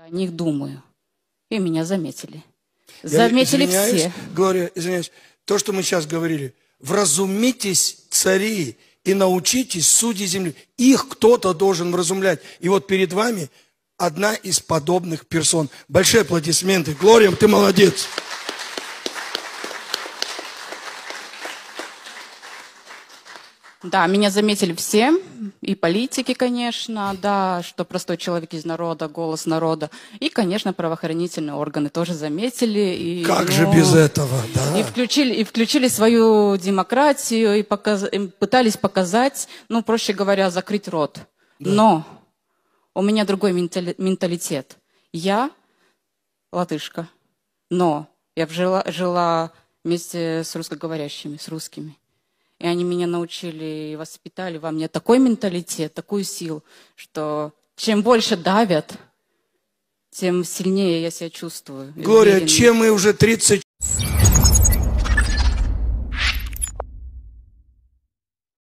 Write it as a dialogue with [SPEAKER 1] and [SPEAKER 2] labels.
[SPEAKER 1] о них думаю. И меня заметили. Заметили все.
[SPEAKER 2] Глория, извиняюсь, то, что мы сейчас говорили. Вразумитесь, цари, и научитесь, судьи земли. Их кто-то должен вразумлять. И вот перед вами одна из подобных персон. Большие аплодисменты. Глория, ты молодец.
[SPEAKER 1] Да, меня заметили все, и политики, конечно, да, что простой человек из народа, голос народа. И, конечно, правоохранительные органы тоже заметили. И,
[SPEAKER 2] как же без этого, да?
[SPEAKER 1] И включили свою демократию, и пытались показать, ну, проще говоря, закрыть рот. Да. Но у меня другой менталитет. Я латышка, но я жила вместе с русскоговорящими, с русскими. И они меня научили и воспитали во мне такой менталитет, такую силу, что чем больше давят, тем сильнее я себя чувствую.
[SPEAKER 2] Глория, чем мы уже 30